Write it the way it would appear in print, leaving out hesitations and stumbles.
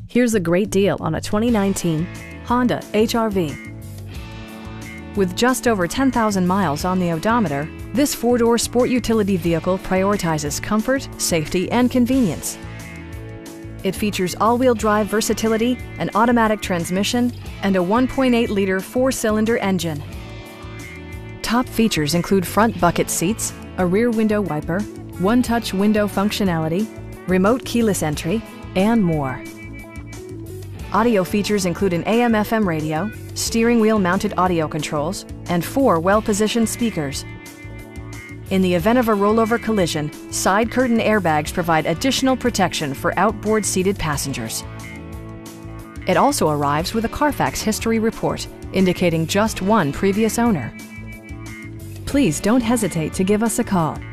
Here's a great deal on a 2019 Honda HR-V. With just over 10,000 miles on the odometer, this four-door sport utility vehicle prioritizes comfort, safety, and convenience. It features all-wheel drive versatility, an automatic transmission, and a 1.8-liter four-cylinder engine. Top features include front bucket seats, a rear window wiper, one-touch window functionality, remote keyless entry, and more. Audio features include an AM/FM radio, steering wheel mounted audio controls, and 4 well-positioned speakers. In the event of a rollover collision, side curtain airbags provide additional protection for outboard seated passengers. It also arrives with a Carfax history report, indicating just one previous owner. Please don't hesitate to give us a call.